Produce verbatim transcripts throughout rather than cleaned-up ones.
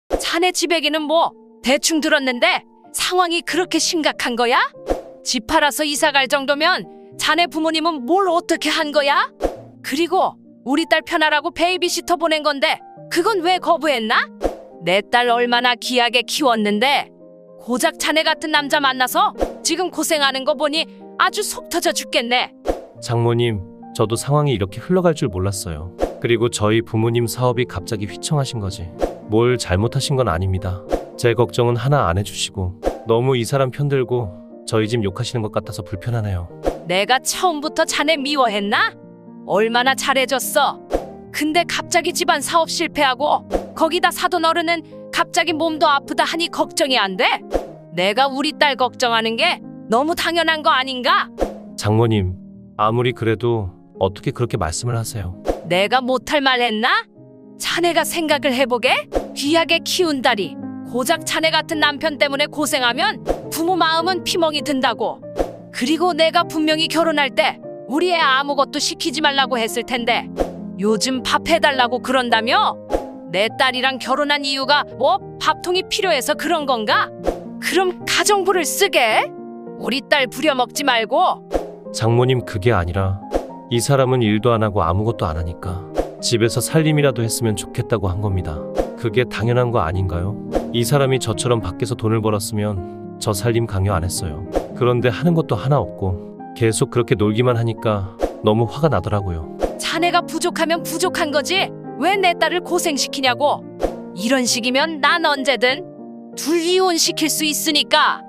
자네 집 얘기는 뭐 대충 들었는데 상황이 그렇게 심각한 거야? 집 팔아서 이사 갈 정도면 자네 부모님은 뭘 어떻게 한 거야? 그리고 우리 딸 편하라고 베이비시터 보낸 건데 그건 왜 거부했나? 내 딸 얼마나 귀하게 키웠는데 고작 자네 같은 남자 만나서 지금 고생하는 거 보니 아주 속 터져 죽겠네. 장모님, 저도 상황이 이렇게 흘러갈 줄 몰랐어요. 그리고 저희 부모님 사업이 갑자기 휘청하신 거지. 뭘 잘못하신 건 아닙니다. 제 걱정은 하나 안 해주시고 너무 이 사람 편들고 저희 집 욕하시는 것 같아서 불편하네요. 내가 처음부터 자네 미워했나? 얼마나 잘해줬어. 근데 갑자기 집안 사업 실패하고 거기다 사돈 어른은 갑자기 몸도 아프다 하니 걱정이 안 돼? 내가 우리 딸 걱정하는 게 너무 당연한 거 아닌가? 장모님, 아무리 그래도 어떻게 그렇게 말씀을 하세요? 내가 못할 말 했나? 자네가 생각을 해보게? 귀하게 키운 딸이 고작 자네 같은 남편 때문에 고생하면 부모 마음은 피멍이 든다고. 그리고 내가 분명히 결혼할 때 우리 애 아무것도 시키지 말라고 했을 텐데 요즘 밥 해달라고 그런다며? 내 딸이랑 결혼한 이유가 뭐 밥통이 필요해서 그런 건가? 그럼 가정부를 쓰게? 우리 딸 부려먹지 말고. 장모님, 그게 아니라 이 사람은 일도 안 하고 아무것도 안 하니까 집에서 살림이라도 했으면 좋겠다고 한 겁니다. 그게 당연한 거 아닌가요? 이 사람이 저처럼 밖에서 돈을 벌었으면 저 살림 강요 안 했어요. 그런데 하는 것도 하나 없고 계속 그렇게 놀기만 하니까 너무 화가 나더라고요. 자네가 부족하면 부족한 거지 왜 내 딸을 고생시키냐고. 이런 식이면 난 언제든 둘 이혼시킬 수 있으니까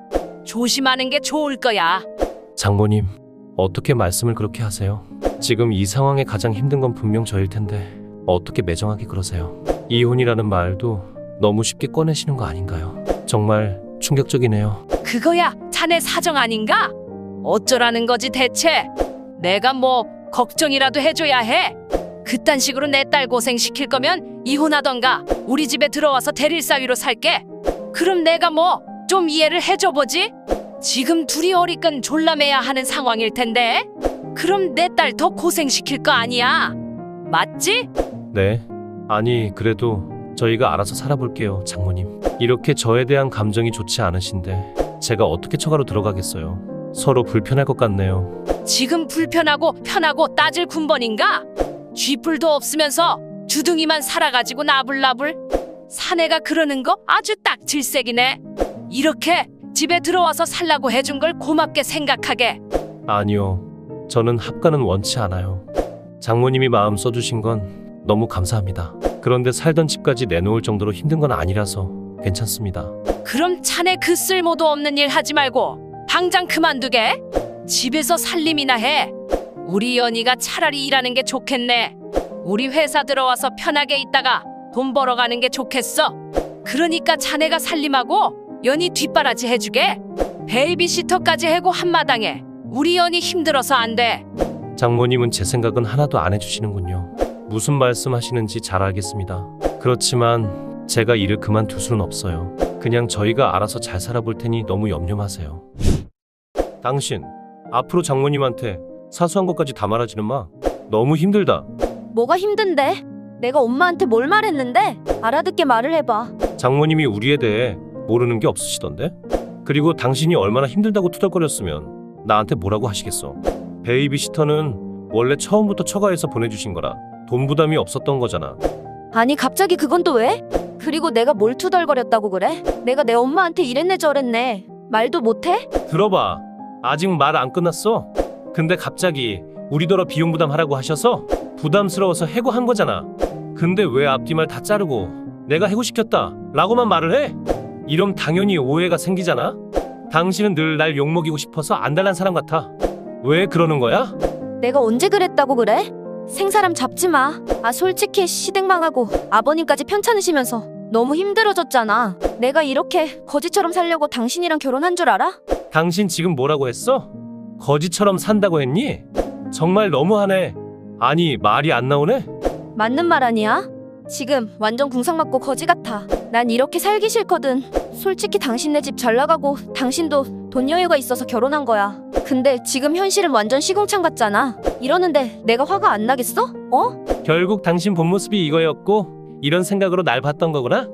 조심하는 게 좋을 거야. 장모님, 어떻게 말씀을 그렇게 하세요? 지금 이 상황에 가장 힘든 건 분명 저일 텐데 어떻게 매정하게 그러세요? 이혼이라는 말도 너무 쉽게 꺼내시는 거 아닌가요? 정말 충격적이네요. 그거야 자네 사정 아닌가? 어쩌라는 거지 대체? 내가 뭐 걱정이라도 해줘야 해? 그딴 식으로 내 딸 고생시킬 거면 이혼하던가 우리 집에 들어와서 대릴사위로 살게. 그럼 내가 뭐 좀 이해를 해줘 보지? 지금 둘이 어리끈 졸라매야 하는 상황일 텐데 그럼 내 딸 더 고생시킬 거 아니야. 맞지? 네. 아니, 그래도 저희가 알아서 살아볼게요, 장모님. 이렇게 저에 대한 감정이 좋지 않으신데 제가 어떻게 처가로 들어가겠어요? 서로 불편할 것 같네요. 지금 불편하고 편하고 따질 군번인가? 쥐뿔도 없으면서 주둥이만 살아가지고 나불나불. 사내가 그러는 거 아주 딱 질색이네. 이렇게 집에 들어와서 살라고 해준 걸 고맙게 생각하게. 아니요, 저는 합가는 원치 않아요. 장모님이 마음 써주신 건 너무 감사합니다. 그런데 살던 집까지 내놓을 정도로 힘든 건 아니라서 괜찮습니다. 그럼 자네 그 쓸모도 없는 일 하지 말고 당장 그만두게. 집에서 살림이나 해. 우리 연희가 차라리 일하는 게 좋겠네. 우리 회사 들어와서 편하게 있다가 돈 벌어가는 게 좋겠어. 그러니까 자네가 살림하고 연희 뒷바라지 해주게. 베이비시터까지 해고 한마당에 우리 연희 힘들어서 안 돼. 장모님은 제 생각은 하나도 안 해주시는군요. 무슨 말씀하시는지 잘 알겠습니다. 그렇지만 제가 일을 그만둘 수는 없어요. 그냥 저희가 알아서 잘 살아볼 테니 너무 염려 마세요. 당신, 앞으로 장모님한테 사소한 것까지 다 말하지는 마. 너무 힘들다. 뭐가 힘든데? 내가 엄마한테 뭘 말했는데? 알아듣게 말을 해봐. 장모님이 우리에 대해 모르는 게 없으시던데? 그리고 당신이 얼마나 힘들다고 투덜거렸으면 나한테 뭐라고 하시겠어? 베이비시터는 원래 처음부터 처가에서 보내주신 거라 돈 부담이 없었던 거잖아. 아니 갑자기 그건 또 왜? 그리고 내가 뭘 투덜거렸다고 그래? 내가 내 엄마한테 이랬네 저랬네 말도 못해? 들어봐, 아직 말 안 끝났어. 근데 갑자기 우리더러 비용 부담하라고 하셔서 부담스러워서 해고한 거잖아. 근데 왜 앞뒤말 다 자르고 내가 해고시켰다 라고만 말을 해? 이럼 당연히 오해가 생기잖아. 당신은 늘 날 욕먹이고 싶어서 안달난 사람 같아. 왜 그러는 거야? 내가 언제 그랬다고 그래? 생사람 잡지 마. 아 솔직히 시댁 망하고 아버님까지 편찮으시면서 너무 힘들어졌잖아. 내가 이렇게 거지처럼 살려고 당신이랑 결혼한 줄 알아? 당신 지금 뭐라고 했어? 거지처럼 산다고 했니? 정말 너무하네. 아니, 말이 안 나오네? 맞는 말 아니야? 지금 완전 궁상 맞고 거지 같아. 난 이렇게 살기 싫거든. 솔직히 당신네 집 잘 나가고 당신도 돈 여유가 있어서 결혼한 거야. 근데 지금 현실은 완전 시궁창 같잖아. 이러는데 내가 화가 안 나겠어? 어? 결국 당신 본 모습이 이거였고 이런 생각으로 날 봤던 거구나?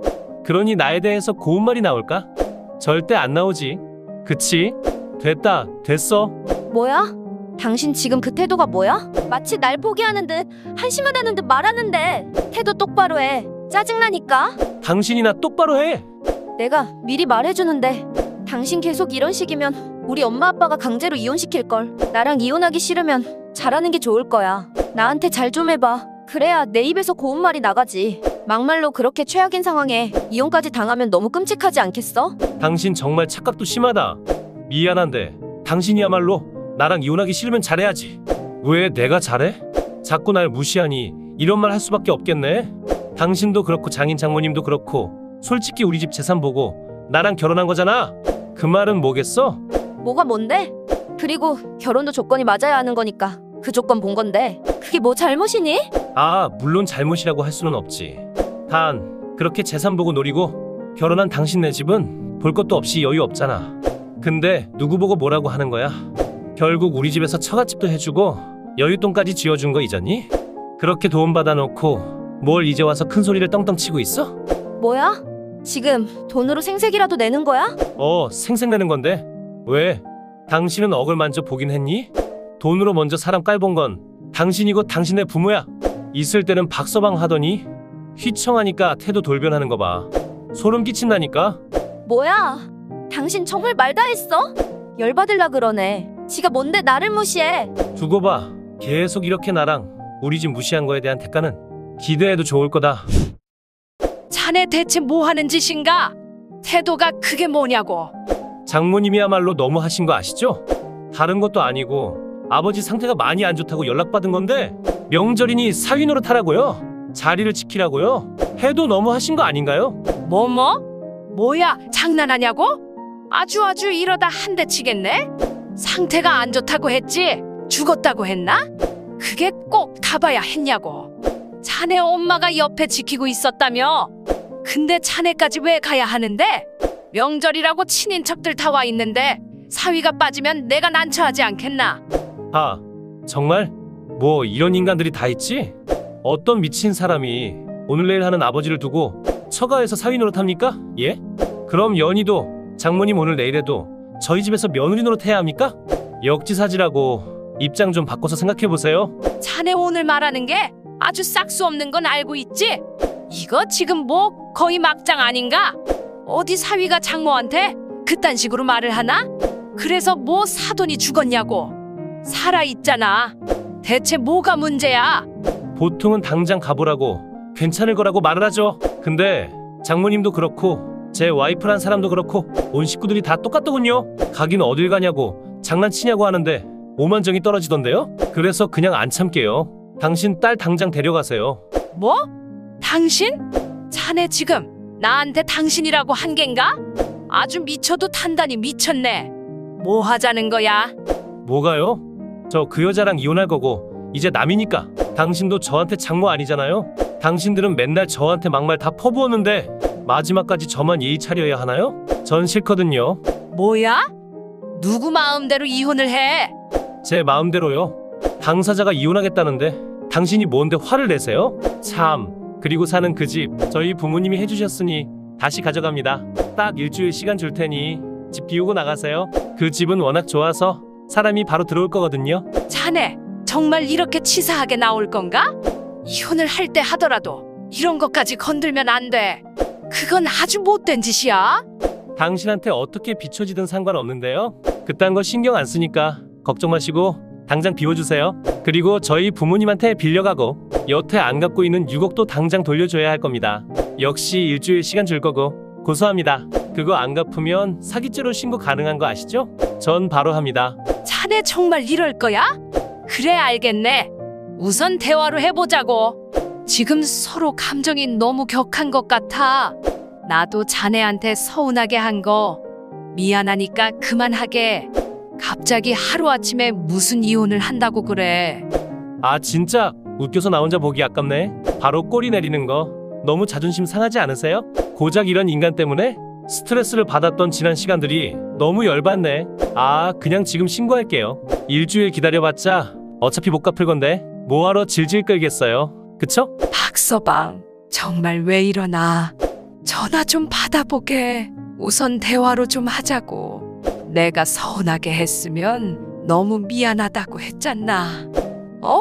그러니 나에 대해서 고운 말이 나올까? 절대 안 나오지. 그치? 됐다, 됐어. 뭐야? 당신 지금 그 태도가 뭐야? 마치 날 포기하는 듯 한심하다는 듯 말하는데 태도 똑바로 해. 짜증나니까. 당신이나 똑바로 해. 내가 미리 말해주는데 당신 계속 이런 식이면 우리 엄마 아빠가 강제로 이혼시킬걸. 나랑 이혼하기 싫으면 잘하는 게 좋을 거야. 나한테 잘 좀 해봐. 그래야 내 입에서 고운 말이 나가지. 막말로 그렇게 최악인 상황에 이혼까지 당하면 너무 끔찍하지 않겠어? 당신 정말 착각도 심하다. 미안한데 당신이야말로 나랑 이혼하기 싫으면 잘해야지. 왜 내가 잘해? 자꾸 날 무시하니 이런 말 할 수밖에 없겠네. 당신도 그렇고 장인 장모님도 그렇고 솔직히 우리 집 재산 보고 나랑 결혼한 거잖아. 그 말은 뭐겠어? 뭐가 뭔데? 그리고 결혼도 조건이 맞아야 하는 거니까 그 조건 본 건데 그게 뭐 잘못이니? 아, 물론 잘못이라고 할 수는 없지. 단 그렇게 재산 보고 노리고 결혼한 당신네 집은 볼 것도 없이 여유 없잖아. 근데 누구 보고 뭐라고 하는 거야? 결국 우리 집에서 처갓집도 해주고 여윳돈까지 쥐어준 거 잊었니? 그렇게 도움 받아놓고 뭘 이제 와서 큰 소리를 떵떵 치고 있어? 뭐야? 지금 돈으로 생색이라도 내는 거야? 어, 생색내는 건데 왜? 당신은 억을 만져 보긴 했니? 돈으로 먼저 사람 깔본 건 당신이고 당신의 부모야. 있을 때는 박서방 하더니 휘청하니까 태도 돌변하는 거 봐. 소름 끼친다니까. 뭐야? 당신 정말 말 다 했어? 열받을라 그러네. 지가 뭔데 나를 무시해? 두고 봐. 계속 이렇게 나랑 우리 집 무시한 거에 대한 대가는 기대해도 좋을 거다. 자네 대체 뭐 하는 짓인가? 태도가 그게 뭐냐고. 장모님이야말로 너무 하신 거 아시죠? 다른 것도 아니고 아버지 상태가 많이 안 좋다고 연락받은 건데 명절이니 사위 노릇하라고요. 자리를 지키라고요. 해도 너무 하신 거 아닌가요? 뭐 뭐? 뭐야, 장난하냐고? 아주 아주 이러다 한 대 치겠네? 상태가 안 좋다고 했지? 죽었다고 했나? 그게 꼭 가봐야 했냐고. 자네 엄마가 옆에 지키고 있었다며? 근데 자네까지 왜 가야 하는데? 명절이라고 친인척들 다 와 있는데 사위가 빠지면 내가 난처하지 않겠나? 아, 정말? 뭐 이런 인간들이 다 있지? 어떤 미친 사람이 오늘 내일 하는 아버지를 두고 처가에서 사위 노릇합니까? 예? 그럼 연희도 장모님 오늘 내일에도 저희 집에서 며느리 노릇해야 합니까? 역지사지라고 입장 좀 바꿔서 생각해보세요. 자네 오늘 말하는 게 아주 싹수 없는 건 알고 있지? 이거 지금 뭐 거의 막장 아닌가? 어디 사위가 장모한테 그딴 식으로 말을 하나? 그래서 뭐 사돈이 죽었냐고. 살아있잖아. 대체 뭐가 문제야? 보통은 당장 가보라고 괜찮을 거라고 말을 하죠. 근데 장모님도 그렇고 제 와이프란 사람도 그렇고 온 식구들이 다 똑같더군요. 가긴 어딜 가냐고 장난치냐고 하는데 오만정이 떨어지던데요. 그래서 그냥 안 참게요. 당신 딸 당장 데려가세요. 뭐? 당신? 자네 지금 나한테 당신이라고 한 겐가? 아주 미쳐도 단단히 미쳤네. 뭐 하자는 거야? 뭐가요? 저 그 여자랑 이혼할 거고 이제 남이니까. 당신도 저한테 장모 아니잖아요. 당신들은 맨날 저한테 막말 다 퍼부었는데 마지막까지 저만 예의 차려야 하나요? 전 싫거든요. 뭐야? 누구 마음대로 이혼을 해? 제 마음대로요. 당사자가 이혼하겠다는데 당신이 뭔데 화를 내세요? 참. 그리고 사는 그 집 저희 부모님이 해주셨으니 다시 가져갑니다. 딱 일주일 시간 줄 테니 집 비우고 나가세요. 그 집은 워낙 좋아서 사람이 바로 들어올 거거든요. 자네 정말 이렇게 치사하게 나올 건가? 이혼을 할 때 하더라도 이런 것까지 건들면 안 돼. 그건 아주 못된 짓이야. 당신한테 어떻게 비춰지든 상관없는데요. 그딴 거 신경 안 쓰니까 걱정 마시고 당장 비워주세요. 그리고 저희 부모님한테 빌려가고 여태 안 갚고 있는 육억도 당장 돌려줘야 할 겁니다. 역시 일주일 시간 줄 거고 고소합니다. 그거 안 갚으면 사기죄로 신고 가능한 거 아시죠? 전 바로 합니다. 자네 정말 이럴 거야? 그래, 알겠네. 우선 대화로 해보자고. 지금 서로 감정이 너무 격한 것 같아. 나도 자네한테 서운하게 한 거 미안하니까 그만하게. 갑자기 하루아침에 무슨 이혼을 한다고 그래. 아, 진짜 웃겨서 나 혼자 보기 아깝네. 바로 꼬리 내리는 거 너무 자존심 상하지 않으세요? 고작 이런 인간 때문에 스트레스를 받았던 지난 시간들이 너무 열받네. 아, 그냥 지금 신고할게요. 일주일 기다려봤자 어차피 못 갚을 건데 뭐하러 질질 끌겠어요. 그쵸? 박서방, 정말 왜 이러나. 전화 좀 받아보게. 우선 대화로 좀 하자고. 내가 서운하게 했으면 너무 미안하다고 했잖아. 어?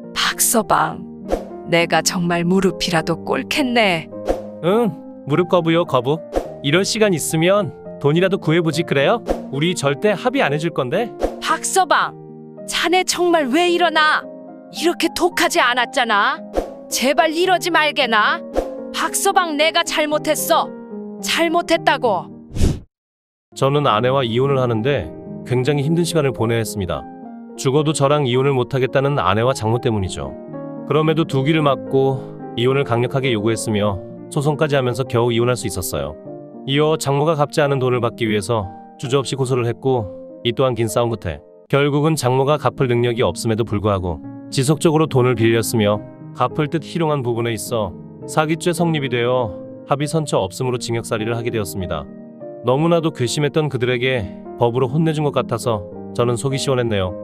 박서방, 내가 정말 무릎이라도 꿇겠네. 응, 무릎 거부요, 거부. 이럴 시간 있으면 돈이라도 구해보지 그래요? 우리 절대 합의 안 해줄 건데. 박서방, 자네 정말 왜 이러나? 이렇게 독하지 않았잖아. 제발 이러지 말게나. 박서방, 내가 잘못했어. 잘못했다고. 저는 아내와 이혼을 하는데 굉장히 힘든 시간을 보내야 했습니다. 죽어도 저랑 이혼을 못하겠다는 아내와 장모 때문이죠. 그럼에도 두 귀를 막고 이혼을 강력하게 요구했으며 소송까지 하면서 겨우 이혼할 수 있었어요. 이어 장모가 갚지 않은 돈을 받기 위해서 주저없이 고소를 했고, 이 또한 긴 싸움 끝에 결국은 장모가 갚을 능력이 없음에도 불구하고 지속적으로 돈을 빌렸으며 갚을 듯 희롱한 부분에 있어 사기죄 성립이 되어 합의 선처 없음으로 징역살이를 하게 되었습니다. 너무나도 괘씸했던 그들에게 법으로 혼내준 것 같아서 저는 속이 시원했네요.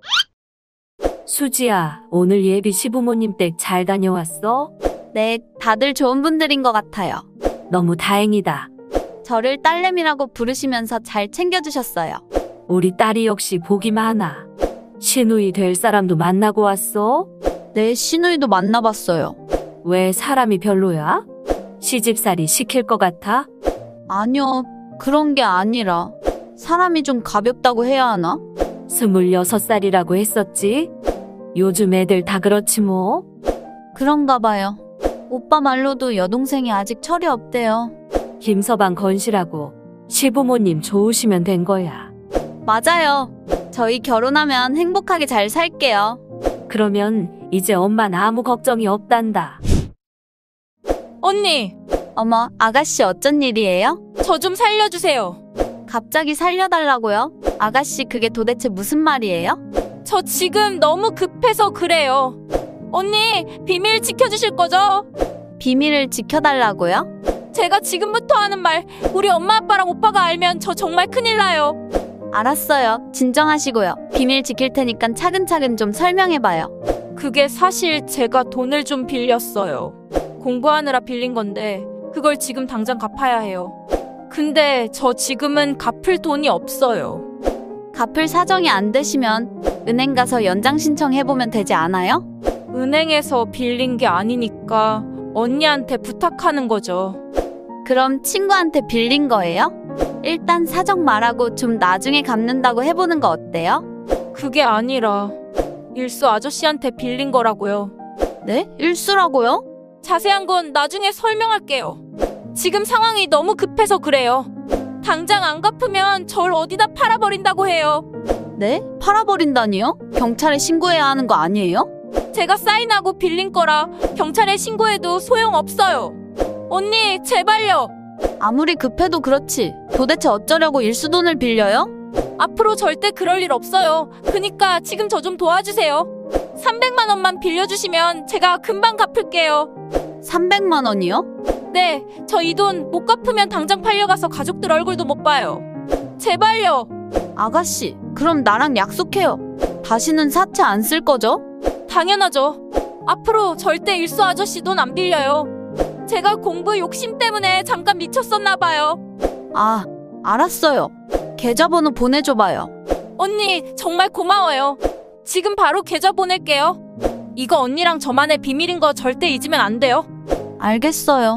수지야, 오늘 예비 시부모님 댁 잘 다녀왔어? 네, 다들 좋은 분들인 것 같아요. 너무 다행이다. 저를 딸내미라고 부르시면서 잘 챙겨주셨어요. 우리 딸이 역시 복이 많아. 시누이 될 사람도 만나고 왔어? 네, 시누이도 만나봤어요. 왜 사람이 별로야? 시집살이 시킬 것 같아? 아니요, 그런 게 아니라 사람이 좀 가볍다고 해야 하나? 스물여섯 살이라고 했었지? 요즘 애들 다 그렇지 뭐. 그런가 봐요. 오빠 말로도 여동생이 아직 철이 없대요. 김서방 건실하고 시부모님 좋으시면 된 거야. 맞아요. 저희 결혼하면 행복하게 잘 살게요. 그러면 이제 엄만 아무 걱정이 없단다. 언니, 어머, 아가씨 어쩐 일이에요? 저 좀 살려주세요. 갑자기 살려달라고요? 아가씨, 그게 도대체 무슨 말이에요? 저 지금 너무 급해서 그래요. 언니, 비밀 지켜주실 거죠? 비밀을 지켜달라고요? 제가 지금부터 하는 말 우리 엄마 아빠랑 오빠가 알면 저 정말 큰일 나요. 알았어요. 진정하시고요. 비밀 지킬 테니까 차근차근 좀 설명해봐요. 그게 사실 제가 돈을 좀 빌렸어요. 공부하느라 빌린 건데 그걸 지금 당장 갚아야 해요. 근데 저 지금은 갚을 돈이 없어요. 갚을 사정이 안 되시면 은행 가서 연장 신청해보면 되지 않아요? 은행에서 빌린 게 아니니까 언니한테 부탁하는 거죠. 그럼 친구한테 빌린 거예요? 일단 사정 말하고 좀 나중에 갚는다고 해보는 거 어때요? 그게 아니라 일수 아저씨한테 빌린 거라고요. 네? 일수라고요? 자세한 건 나중에 설명할게요. 지금 상황이 너무 급해서 그래요. 당장 안 갚으면 절 어디다 팔아버린다고 해요. 네? 팔아버린다니요? 경찰에 신고해야 하는 거 아니에요? 제가 사인하고 빌린 거라 경찰에 신고해도 소용없어요. 언니, 제발요. 아무리 급해도 그렇지. 도대체 어쩌려고 일수돈을 빌려요? 앞으로 절대 그럴 일 없어요. 그니까 지금 저 좀 도와주세요. 삼백만 원만 빌려주시면 제가 금방 갚을게요. 삼백만 원이요? 네, 저 이 돈 못 갚으면 당장 팔려가서 가족들 얼굴도 못 봐요. 제발요. 아가씨, 그럼 나랑 약속해요. 다시는 사채 안 쓸 거죠? 당연하죠. 앞으로 절대 일수 아저씨 돈 안 빌려요. 제가 공부 욕심 때문에 잠깐 미쳤었나 봐요. 아, 알았어요. 계좌번호 보내줘봐요. 언니, 정말 고마워요. 지금 바로 계좌 보낼게요. 이거 언니랑 저만의 비밀인 거 절대 잊으면 안 돼요. 알겠어요.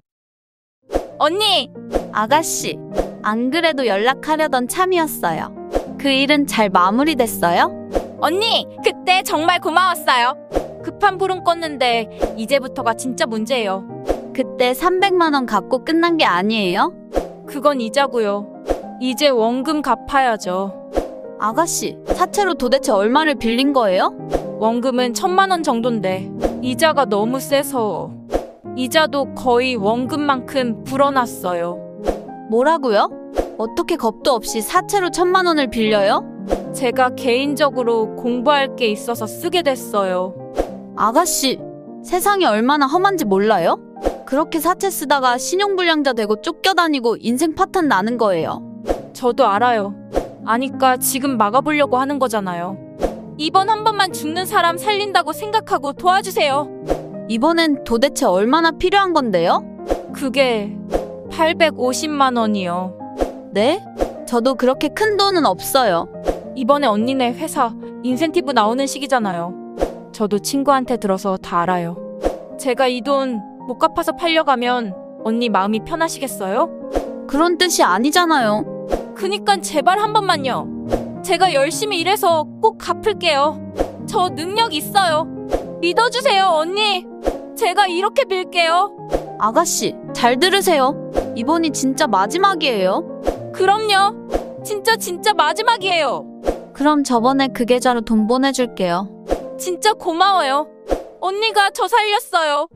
언니! 아가씨, 안 그래도 연락하려던 참이었어요. 그 일은 잘 마무리됐어요? 언니! 그때 정말 고마웠어요. 급한 불은 껐는데 이제부터가 진짜 문제예요. 그때 삼백만 원 갚고 끝난 게 아니에요? 그건 이자고요. 이제 원금 갚아야죠. 아가씨, 사채로 도대체 얼마를 빌린 거예요? 원금은 천만 원 정도인데 이자가 너무 세서 이자도 거의 원금만큼 불어났어요. 뭐라고요? 어떻게 겁도 없이 사채로 천만 원을 빌려요? 제가 개인적으로 공부할 게 있어서 쓰게 됐어요. 아가씨, 세상이 얼마나 험한지 몰라요? 그렇게 사채 쓰다가 신용불량자 되고 쫓겨다니고 인생 파탄 나는 거예요. 저도 알아요. 아니까 지금 막아보려고 하는 거잖아요. 이번 한 번만 죽는 사람 살린다고 생각하고 도와주세요. 이번엔 도대체 얼마나 필요한 건데요? 그게 팔백오십만 원이요. 네? 저도 그렇게 큰 돈은 없어요. 이번에 언니네 회사 인센티브 나오는 시기잖아요. 저도 친구한테 들어서 다 알아요. 제가 이 돈 못 갚아서 팔려가면 언니 마음이 편하시겠어요? 그런 뜻이 아니잖아요. 그니까 제발 한 번만요. 제가 열심히 일해서 꼭 갚을게요. 저 능력 있어요. 믿어주세요, 언니. 제가 이렇게 빌게요. 아가씨, 잘 들으세요. 이번이 진짜 마지막이에요. 그럼요. 진짜 진짜 마지막이에요. 그럼 저번에 그 계좌로 돈 보내줄게요. 진짜 고마워요. 언니가 저 살렸어요.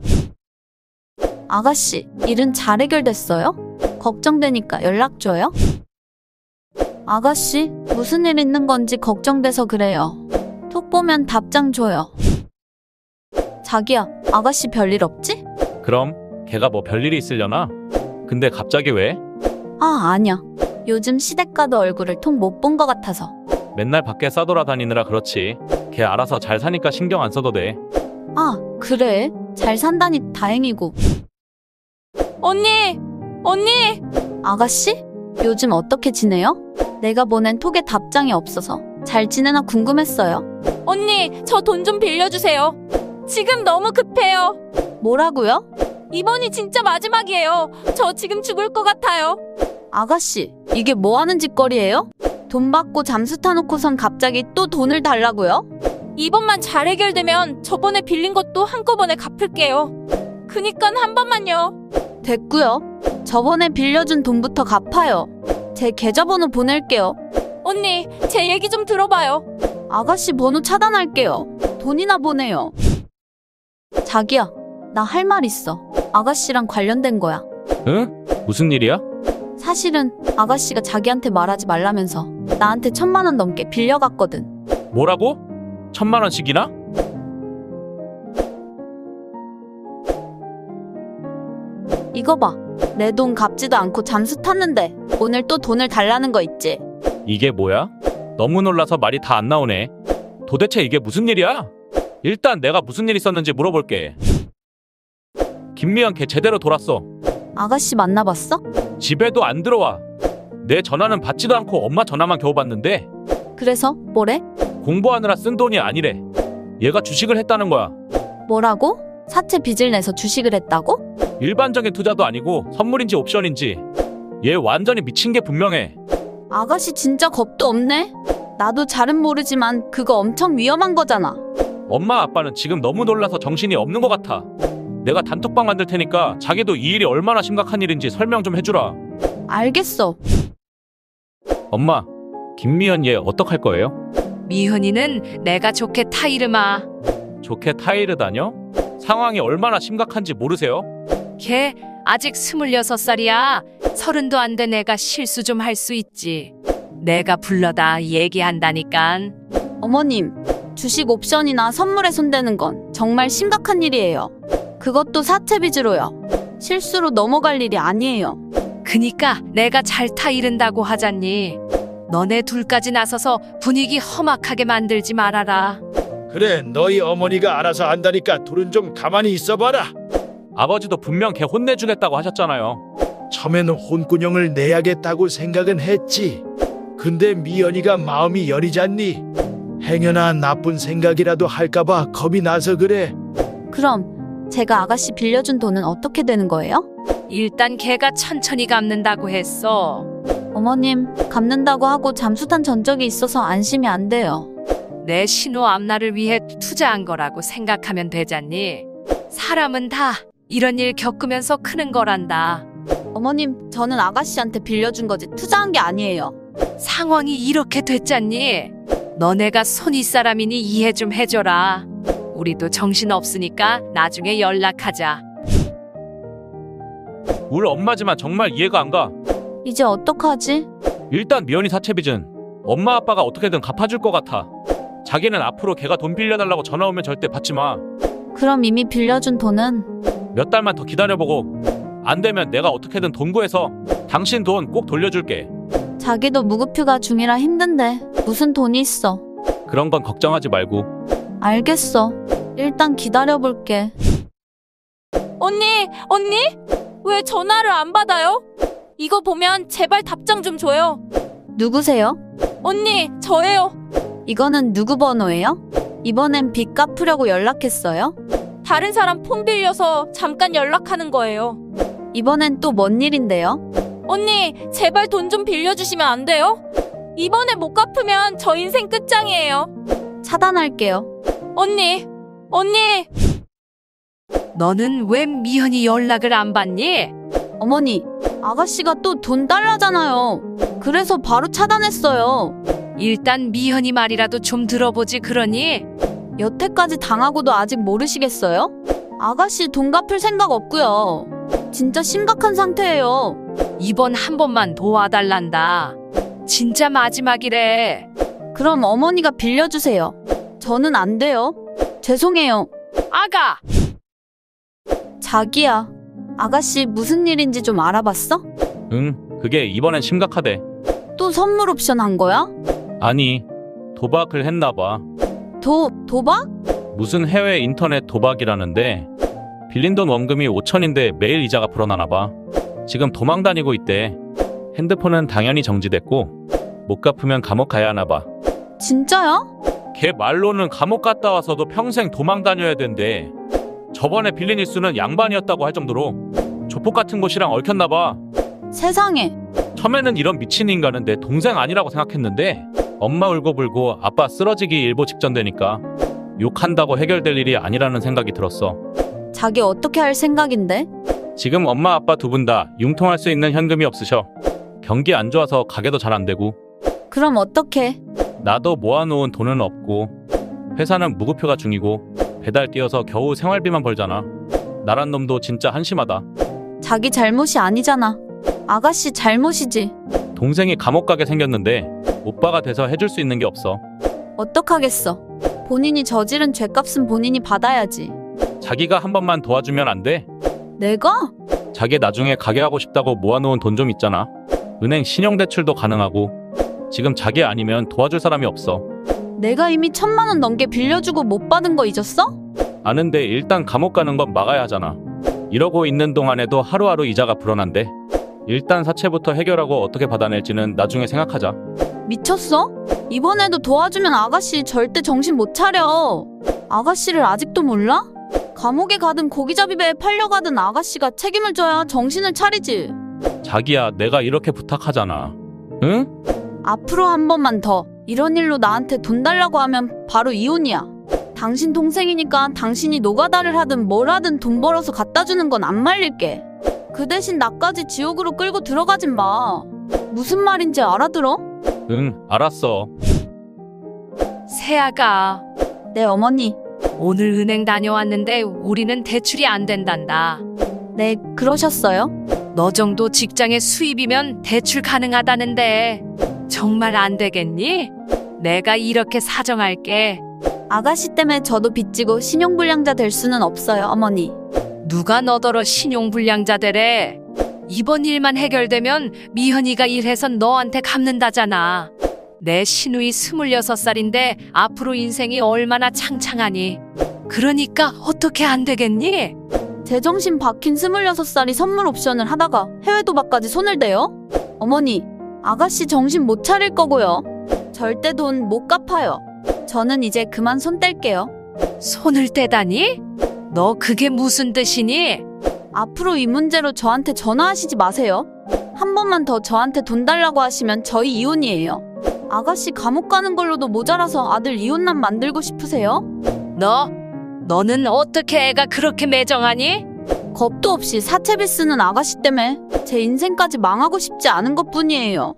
아가씨, 일은 잘 해결됐어요? 걱정되니까 연락 줘요? 아가씨, 무슨 일 있는 건지 걱정돼서 그래요. 톡 보면 답장 줘요. 자기야, 아가씨 별일 없지? 그럼 걔가 뭐 별일이 있으려나? 근데 갑자기 왜? 아, 아니야. 요즘 시댁가도 얼굴을 통 못 본 것 같아서. 맨날 밖에 싸돌아다니느라 그렇지. 걔 알아서 잘 사니까 신경 안 써도 돼. 아, 그래? 잘 산다니 다행이고. 언니! 언니! 아가씨? 요즘 어떻게 지내요? 내가 보낸 톡에 답장이 없어서 잘 지내나 궁금했어요. 언니, 저 돈 좀 빌려주세요. 지금 너무 급해요. 뭐라고요? 이번이 진짜 마지막이에요. 저 지금 죽을 것 같아요. 아가씨, 이게 뭐 하는 짓거리예요? 돈 받고 잠수 타놓고선 갑자기 또 돈을 달라고요? 이번만 잘 해결되면 저번에 빌린 것도 한꺼번에 갚을게요. 그니까 한 번만요. 됐고요. 저번에 빌려준 돈부터 갚아요. 제 계좌번호 보낼게요. 언니, 제 얘기 좀 들어봐요. 아가씨 번호 차단할게요. 돈이나 보내요. 자기야, 나 할 말 있어. 아가씨랑 관련된 거야. 응? 무슨 일이야? 사실은 아가씨가 자기한테 말하지 말라면서 나한테 천만 원 넘게 빌려갔거든. 뭐라고? 천만 원씩이나? 이거 봐. 내 돈 갚지도 않고 잠수 탔는데 오늘 또 돈을 달라는 거 있지? 이게 뭐야? 너무 놀라서 말이 다 안 나오네. 도대체 이게 무슨 일이야? 일단 내가 무슨 일 있었는지 물어볼게. 김미연 걔 제대로 돌았어. 아가씨 만나봤어? 집에도 안 들어와. 내 전화는 받지도 않고 엄마 전화만 겨우 받는데 그래서 뭐래? 공부하느라 쓴 돈이 아니래. 얘가 주식을 했다는 거야. 뭐라고? 사채 빚을 내서 주식을 했다고? 일반적인 투자도 아니고 선물인지 옵션인지. 얘 완전히 미친 게 분명해. 아가씨 진짜 겁도 없네. 나도 잘은 모르지만 그거 엄청 위험한 거잖아. 엄마 아빠는 지금 너무 놀라서 정신이 없는 것 같아. 내가 단톡방 만들 테니까 자기도 이 일이 얼마나 심각한 일인지 설명 좀 해주라. 알겠어. 엄마, 김미연 얘 어떡할 거예요? 미현이는 내가 좋게 타이르마. 좋게 타이르 다녀? 상황이 얼마나 심각한지 모르세요? 걔 아직 스물여섯 살이야. 서른도 안 돼 내가 실수 좀 할 수 있지. 내가 불러다 얘기한다니깐. 어머님, 주식 옵션이나 선물에 손대는 건 정말 심각한 일이에요. 그것도 사채 빚으로요. 실수로 넘어갈 일이 아니에요. 그니까 내가 잘 타이른다고 하잖니. 너네 둘까지 나서서 분위기 험악하게 만들지 말아라. 그래, 너희 어머니가 알아서 안다니까 둘은 좀 가만히 있어봐라. 아버지도 분명 걔 혼내주겠다고 하셨잖아요. 처음에는 혼꾸녕을 내야겠다고 생각은 했지. 근데 미연이가 마음이 여리잖니. 행여나 나쁜 생각이라도 할까봐 겁이 나서 그래. 그럼 제가 아가씨 빌려준 돈은 어떻게 되는 거예요? 일단 걔가 천천히 갚는다고 했어. 어머님, 갚는다고 하고 잠수 탄 전적이 있어서 안심이 안 돼요. 내 신호 앞날을 위해 투자한 거라고 생각하면 되잖니. 사람은 다 이런 일 겪으면서 크는 거란다. 어머님, 저는 아가씨한테 빌려준 거지 투자한 게 아니에요. 상황이 이렇게 됐잖니. 너네가 손윗 사람이니 이해 좀 해줘라. 우리도 정신 없으니까 나중에 연락하자. 우리 엄마지만 정말 이해가 안 가. 이제 어떡하지? 일단 미연이 사채빚은 엄마 아빠가 어떻게든 갚아줄 것 같아. 자기는 앞으로 걔가 돈 빌려달라고 전화 오면 절대 받지 마. 그럼 이미 빌려준 돈은? 몇 달만 더 기다려보고 안 되면 내가 어떻게든 돈 구해서 당신 돈 꼭 돌려줄게. 자기도 무급휴가 중이라 힘든데 무슨 돈이 있어. 그런 건 걱정하지 말고. 알겠어. 일단 기다려볼게. 언니, 언니? 왜 전화를 안 받아요? 이거 보면 제발 답장 좀 줘요. 누구세요? 언니, 저예요. 이거는 누구 번호예요? 이번엔 빚 갚으려고 연락했어요? 다른 사람 폰 빌려서 잠깐 연락하는 거예요. 이번엔 또 뭔 일인데요? 언니, 제발 돈 좀 빌려주시면 안 돼요? 이번에 못 갚으면 저 인생 끝장이에요. 차단할게요. 언니, 언니. 너는 왜 미연이 연락을 안 받니? 어머니, 아가씨가 또 돈 달라잖아요. 그래서 바로 차단했어요. 일단 미연이 말이라도 좀 들어보지 그러니? 여태까지 당하고도 아직 모르시겠어요? 아가씨 돈 갚을 생각 없고요. 진짜 심각한 상태예요. 이번 한 번만 도와달란다. 진짜 마지막이래. 그럼 어머니가 빌려주세요. 저는 안 돼요. 죄송해요. 아가! 자기야, 아가씨 무슨 일인지 좀 알아봤어? 응, 그게 이번엔 심각하대. 또 선물 옵션 한 거야? 아니, 도박을 했나봐. 도, 도박? 무슨 해외 인터넷 도박이라는데 빌린 돈 원금이 오천인데 매일 이자가 불어나나봐. 지금 도망 다니고 있대. 핸드폰은 당연히 정지됐고 못 갚으면 감옥 가야 하나봐. 진짜야? 걔 말로는 감옥 갔다 와서도 평생 도망 다녀야 된대. 저번에 빌린 일수는 양반이었다고 할 정도로 조폭 같은 곳이랑 얽혔나봐. 세상에. 처음에는 이런 미친 인간은 내 동생 아니라고 생각했는데 엄마 울고불고 아빠 쓰러지기 일보 직전 되니까 욕한다고 해결될 일이 아니라는 생각이 들었어. 자기 어떻게 할 생각인데? 지금 엄마 아빠 두 분 다 융통할 수 있는 현금이 없으셔. 경기 안 좋아서 가게도 잘 안 되고. 그럼 어떡해? 나도 모아놓은 돈은 없고 회사는 무급휴가 중이고 배달 뛰어서 겨우 생활비만 벌잖아. 나란 놈도 진짜 한심하다. 자기 잘못이 아니잖아. 아가씨 잘못이지. 동생이 감옥 가게 생겼는데 오빠가 돼서 해줄 수 있는 게 없어. 어떡하겠어. 본인이 저지른 죄값은 본인이 받아야지. 자기가 한 번만 도와주면 안 돼? 내가? 자기 나중에 가게 하고 싶다고 모아놓은 돈 좀 있잖아. 은행 신용대출도 가능하고. 지금 자기 아니면 도와줄 사람이 없어. 내가 이미 천만 원 넘게 빌려주고 못 받은 거 잊었어? 아는데 일단 감옥 가는 건 막아야 하잖아. 이러고 있는 동안에도 하루하루 이자가 불어난대. 일단 사채부터 해결하고 어떻게 받아낼지는 나중에 생각하자. 미쳤어? 이번에도 도와주면 아가씨 절대 정신 못 차려. 아가씨를 아직도 몰라? 감옥에 가든 고기잡이배에 팔려가든 아가씨가 책임을 져야 정신을 차리지. 자기야, 내가 이렇게 부탁하잖아. 응? 앞으로 한 번만 더 이런 일로 나한테 돈 달라고 하면 바로 이혼이야. 당신 동생이니까 당신이 노가다를 하든 뭘 하든 돈 벌어서 갖다 주는 건 안 말릴게. 그 대신 나까지 지옥으로 끌고 들어가진 마. 무슨 말인지 알아들어? 응, 알았어. 세아가 네, 어머니. 오늘 은행 다녀왔는데 우리는 대출이 안 된단다. 네, 그러셨어요? 너 정도 직장의 수입이면 대출 가능하다는데 정말 안 되겠니? 내가 이렇게 사정할게. 아가씨 때문에 저도 빚지고 신용불량자 될 수는 없어요, 어머니. 누가 너더러 신용불량자 되래? 이번 일만 해결되면 미현이가 일해서 너한테 갚는다잖아. 내 시누이 스물여섯 살인데 앞으로 인생이 얼마나 창창하니. 그러니까 어떻게 안 되겠니? 제정신 박힌 스물여섯 살이 선물 옵션을 하다가 해외 도박까지 손을 대요? 어머니, 아가씨 정신 못 차릴 거고요. 절대 돈 못 갚아요. 저는 이제 그만 손 뗄게요. 손을 떼다니? 너 그게 무슨 뜻이니? 앞으로 이 문제로 저한테 전화하시지 마세요. 한 번만 더 저한테 돈 달라고 하시면 저희 이혼이에요. 아가씨 감옥 가는 걸로도 모자라서 아들 이혼남 만들고 싶으세요? 너? 너는 어떻게 애가 그렇게 매정하니? 겁도 없이 사채비 쓰는 아가씨 때문에 제 인생까지 망하고 싶지 않은 것뿐이에요.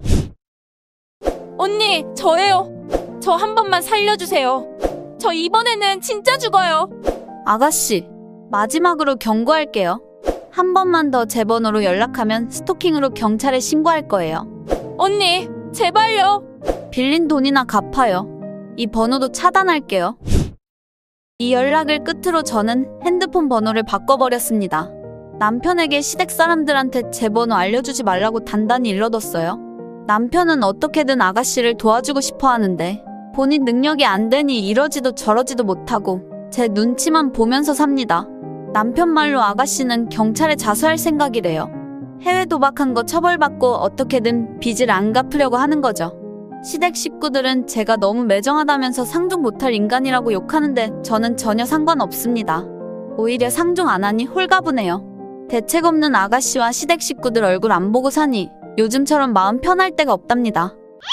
언니, 저예요. 저 한 번만 살려주세요. 저 이번에는 진짜 죽어요. 아가씨, 마지막으로 경고할게요. 한 번만 더 제 번호로 연락하면 스토킹으로 경찰에 신고할 거예요. 언니, 제발요. 빌린 돈이나 갚아요. 이 번호도 차단할게요. 이 연락을 끝으로 저는 핸드폰 번호를 바꿔버렸습니다. 남편에게 시댁 사람들한테 제 번호 알려주지 말라고 단단히 일러뒀어요. 남편은 어떻게든 아가씨를 도와주고 싶어 하는데 본인 능력이 안 되니 이러지도 저러지도 못하고 제 눈치만 보면서 삽니다. 남편 말로 아가씨는 경찰에 자수할 생각이래요. 해외 도박한 거 처벌받고 어떻게든 빚을 안 갚으려고 하는 거죠. 시댁 식구들은 제가 너무 매정하다면서 상종 못할 인간이라고 욕하는데 저는 전혀 상관없습니다. 오히려 상종 안 하니 홀가분해요. 대책 없는 아가씨와 시댁 식구들 얼굴 안 보고 사니 요즘처럼 마음 편할 데가 없답니다.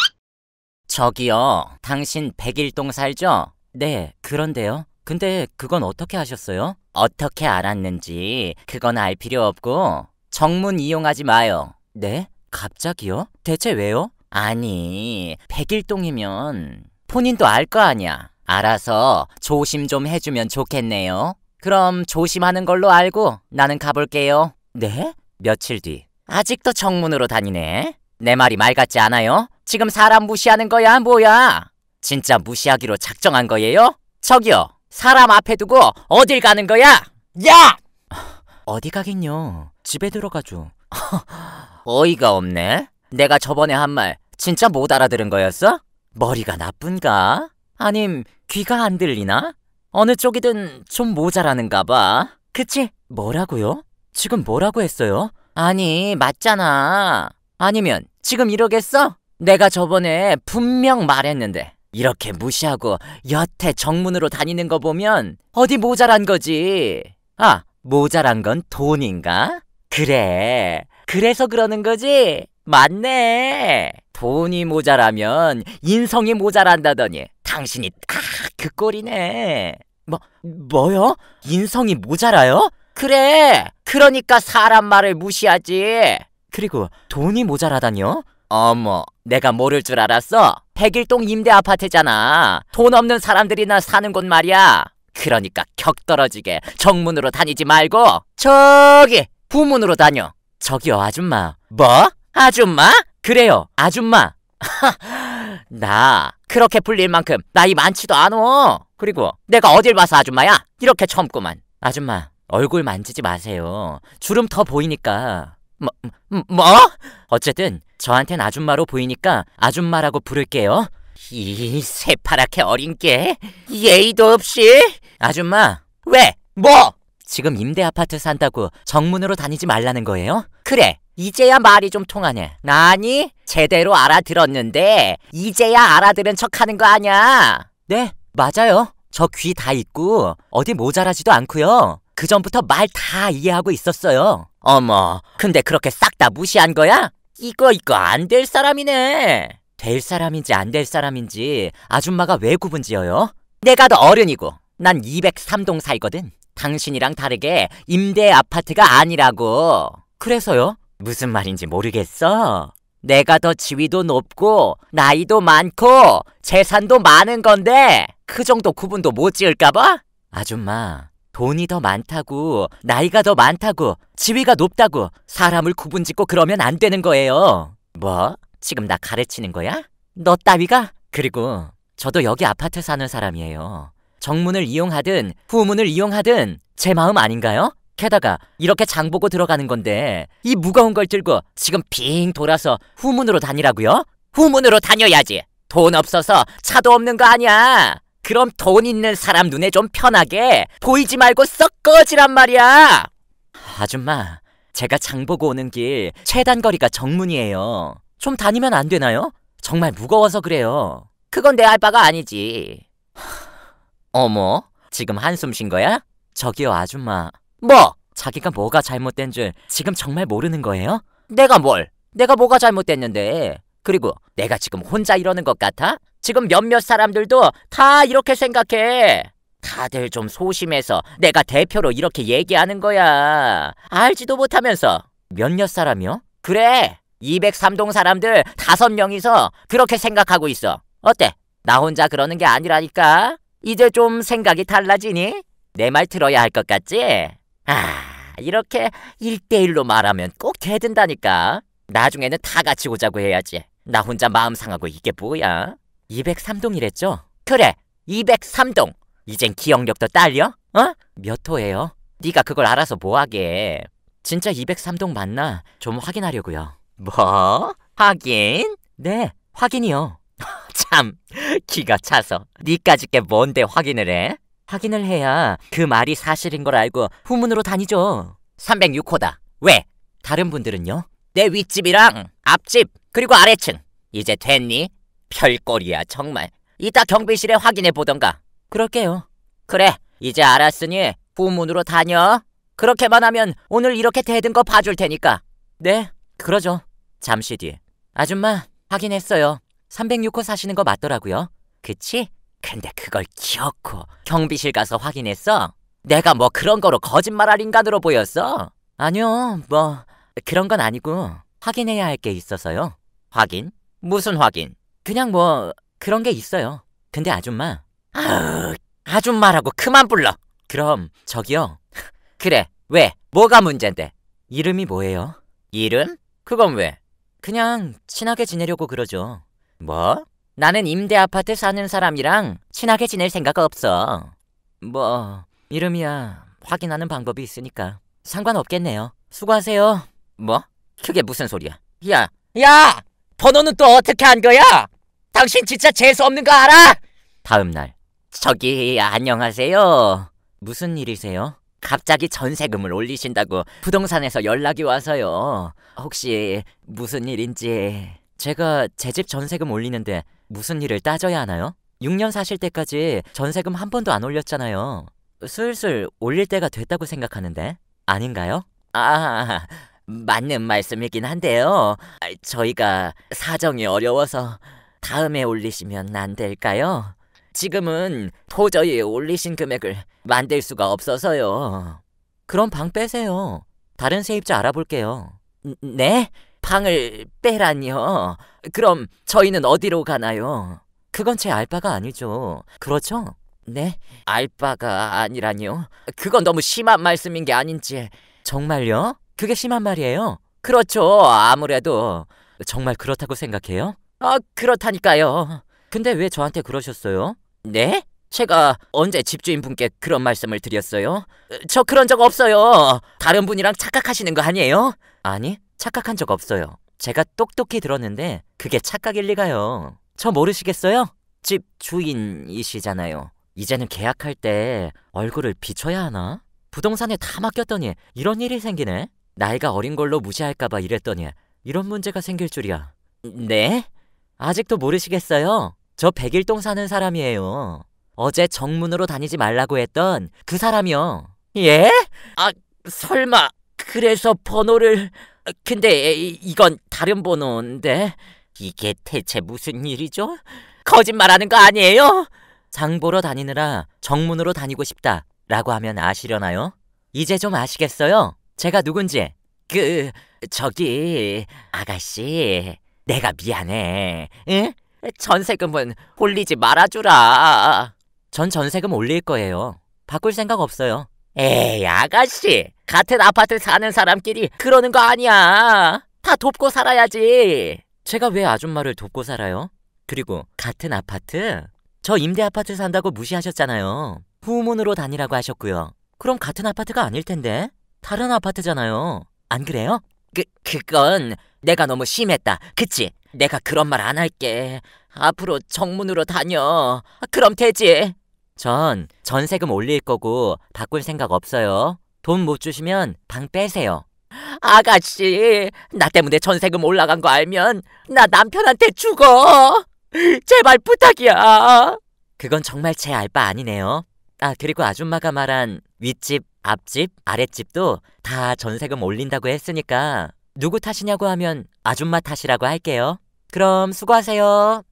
저기요, 당신 백일동 살죠? 네, 그런데요. 근데 그건 어떻게 하셨어요? 어떻게 알았는지 그건 알 필요 없고 정문 이용하지 마요. 네? 갑자기요? 대체 왜요? 아니, 백일동이면 본인도 알 거 아니야. 알아서 조심 좀 해주면 좋겠네요. 그럼 조심하는 걸로 알고 나는 가볼게요. 네? 며칠 뒤. 아직도 정문으로 다니네. 내 말이 말 같지 않아요? 지금 사람 무시하는 거야, 뭐야? 진짜 무시하기로 작정한 거예요? 저기요, 사람 앞에 두고 어딜 가는 거야? 야! 어디 가긴요. 집에 들어가죠. 어이가 없네. 내가 저번에 한 말 진짜 못 알아들은 거였어? 머리가 나쁜가? 아님 귀가 안 들리나? 어느 쪽이든 좀 모자라는가 봐. 그치? 뭐라고요? 지금 뭐라고 했어요? 아니, 맞잖아. 아니면 지금 이러겠어? 내가 저번에 분명 말했는데 이렇게 무시하고 여태 정문으로 다니는 거 보면 어디 모자란 거지. 아, 모자란 건 돈인가? 그래, 그래서 그러는 거지? 맞네. 돈이 모자라면 인성이 모자란다더니 당신이 딱 그 꼴이네. 뭐, 뭐요? 인성이 모자라요? 그래, 그러니까 사람 말을 무시하지. 그리고 돈이 모자라다뇨? 어머, 내가 모를 줄 알았어? 백일동 임대 아파트잖아. 돈 없는 사람들이나 사는 곳 말이야. 그러니까 격 떨어지게 정문으로 다니지 말고 저기 후문으로 다녀. 저기요, 아줌마. 뭐? 아줌마? 그래요, 아줌마. 나 그렇게 불릴 만큼 나이 많지도 않어. 그리고 내가 어딜 봐서 아줌마야? 이렇게 젊구만. 아줌마, 얼굴 만지지 마세요. 주름 더 보이니까. 뭐, 뭐? 어쨌든 저한텐 아줌마로 보이니까 아줌마라고 부를게요. 이 새파랗게 어린 게 예의도 없이. 아줌마, 왜? 뭐? 지금 임대 아파트 산다고 정문으로 다니지 말라는 거예요? 그래, 이제야 말이 좀 통하네. 아니, 제대로 알아들었는데 이제야 알아들은 척하는 거 아냐? 네, 맞아요. 저 귀 다 있고 어디 모자라지도 않고요. 그 전부터 말 다 이해하고 있었어요. 어머, 근데 그렇게 싹 다 무시한 거야? 이거 이거 안 될 사람이네. 될 사람인지 안 될 사람인지 아줌마가 왜 구분지어요? 내가 더 어른이고 난 이백삼 동 살거든. 당신이랑 다르게 임대 아파트가 아니라고. 그래서요? 무슨 말인지 모르겠어. 내가 더 지위도 높고 나이도 많고 재산도 많은 건데 그 정도 구분도 못 지을까봐? 아줌마, 돈이 더 많다고 나이가 더 많다고 지위가 높다고 사람을 구분짓고 그러면 안 되는 거예요. 뭐? 지금 나 가르치는 거야? 너 따위가? 그리고 저도 여기 아파트 사는 사람이에요. 정문을 이용하든 후문을 이용하든 제 마음 아닌가요? 게다가 이렇게 장 보고 들어가는 건데 이 무거운 걸 들고 지금 빙 돌아서 후문으로 다니라고요? 후문으로 다녀야지. 돈 없어서 차도 없는 거 아니야. 그럼 돈 있는 사람 눈에 좀 편하게 보이지 말고 썩 꺼지란 말이야. 아줌마, 제가 장 보고 오는 길 최단 거리가 정문이에요. 좀 다니면 안 되나요? 정말 무거워서 그래요. 그건 내 알 바가 아니지. 어머, 지금 한숨 쉰 거야? 저기요, 아줌마. 뭐? 자기가 뭐가 잘못된 줄 지금 정말 모르는 거예요? 내가 뭘? 내가 뭐가 잘못됐는데? 그리고 내가 지금 혼자 이러는 것 같아? 지금 몇몇 사람들도 다 이렇게 생각해. 다들 좀 소심해서 내가 대표로 이렇게 얘기하는 거야. 알지도 못하면서. 몇몇 사람이요? 그래, 이백삼 동 사람들 다섯 명이서 그렇게 생각하고 있어. 어때? 나 혼자 그러는 게 아니라니까. 이제 좀 생각이 달라지니? 내 말 들어야 할 것 같지? 아, 이렇게 일대일로 말하면 꼭 대든다니까. 나중에는 다 같이 오자고 해야지. 나 혼자 마음 상하고 이게 뭐야? 이백삼 동이랬죠? 그래, 이백삼 동. 이젠 기억력도 딸려? 어? 몇 호예요? 네가 그걸 알아서 뭐하게. 진짜 이백삼 동 맞나? 좀 확인하려고요. 뭐? 확인? 네, 확인이요. 참, 기가 차서 니까짓 게 뭔데 확인을 해? 확인을 해야 그 말이 사실인 걸 알고 후문으로 다니죠. 삼백육 호다. 왜? 다른 분들은요? 내 윗집이랑 앞집 그리고 아래층 이제 됐니? 별꼴이야 정말. 이따 경비실에 확인해 보던가. 그럴게요. 그래 이제 알았으니 후문으로 다녀. 그렇게만 하면 오늘 이렇게 대든 거 봐줄 테니까. 네 그러죠. 잠시 뒤. 아줌마 확인했어요. 삼백육 호 사시는 거 맞더라고요. 그치? 근데 그걸 기어코 경비실 가서 확인했어? 내가 뭐 그런 거로 거짓말할 인간으로 보였어? 아니요 뭐 그런 건 아니고 확인해야 할 게 있어서요. 확인? 무슨 확인? 그냥 뭐 그런 게 있어요. 근데 아줌마 아으 아줌마라고 그만 불러. 그럼 저기요. 그래 왜? 뭐가 문제인데? 이름이 뭐예요? 이름? 그건 왜? 그냥 친하게 지내려고 그러죠. 뭐? 나는 임대 아파트 사는 사람이랑 친하게 지낼 생각 없어. 뭐 이름이야 확인하는 방법이 있으니까 상관없겠네요. 수고하세요. 뭐? 그게 무슨 소리야? 야, 야! 번호는 또 어떻게 한 거야? 당신 진짜 재수 없는 거 알아? 다음 날. 저기 안녕하세요. 무슨 일이세요? 갑자기 전세금을 올리신다고 부동산에서 연락이 와서요. 혹시 무슨 일인지. 제가 제 집 전세금 올리는데 무슨 일을 따져야 하나요? 육 년 사실 때까지 전세금 한 번도 안 올렸잖아요. 슬슬 올릴 때가 됐다고 생각하는데 아닌가요? 아, 맞는 말씀이긴 한데요. 저희가 사정이 어려워서 다음에 올리시면 안 될까요? 지금은 도저히 올리신 금액을 만들 수가 없어서요. 그럼 방 빼세요. 다른 세입자 알아볼게요. 네? 방을 빼라니요? 그럼 저희는 어디로 가나요? 그건 제 알바가 아니죠. 그렇죠? 네? 알바가 아니라니요? 그건 너무 심한 말씀인 게 아닌지. 정말요? 그게 심한 말이에요? 그렇죠. 아무래도. 정말 그렇다고 생각해요? 아, 그렇다니까요. 근데 왜 저한테 그러셨어요? 네? 제가 언제 집주인분께 그런 말씀을 드렸어요? 저 그런 적 없어요. 다른 분이랑 착각하시는 거 아니에요? 아니, 착각한 적 없어요. 제가 똑똑히 들었는데 그게 착각일 리가요. 저 모르시겠어요? 집 주인이시잖아요. 이제는 계약할 때 얼굴을 비춰야 하나? 부동산에 다 맡겼더니 이런 일이 생기네? 나이가 어린 걸로 무시할까봐 이랬더니 이런 문제가 생길 줄이야. 네? 아직도 모르시겠어요? 저 백일동 사는 사람이에요. 어제 정문으로 다니지 말라고 했던 그 사람이요. 예? 아, 설마 그래서 번호를... 근데 이건 다른 번호인데 이게 대체 무슨 일이죠? 거짓말하는 거 아니에요? 장 보러 다니느라 정문으로 다니고 싶다 라고 하면 아시려나요? 이제 좀 아시겠어요? 제가 누군지. 그... 저기... 아가씨... 내가 미안해. 응? 전세금은 올리지 말아주라. 전 전세금 올릴 거예요. 바꿀 생각 없어요. 에이 아가씨, 같은 아파트 사는 사람끼리 그러는 거 아니야. 다 돕고 살아야지. 제가 왜 아줌마를 돕고 살아요? 그리고 같은 아파트? 저 임대 아파트 산다고 무시하셨잖아요. 후문으로 다니라고 하셨고요. 그럼 같은 아파트가 아닐 텐데? 다른 아파트잖아요. 안 그래요? 그, 그건 내가 너무 심했다. 그치? 내가 그런 말 안 할게. 앞으로 정문으로 다녀. 그럼 되지. 전 전세금 올릴 거고 바꿀 생각 없어요. 돈 못 주시면 방 빼세요. 아가씨, 나 때문에 전세금 올라간 거 알면 나 남편한테 죽어. 제발 부탁이야. 그건 정말 제 알바 아니네요. 아, 그리고 아줌마가 말한 윗집, 앞집, 아랫집도 다 전세금 올린다고 했으니까 누구 탓이냐고 하면 아줌마 탓이라고 할게요. 그럼 수고하세요.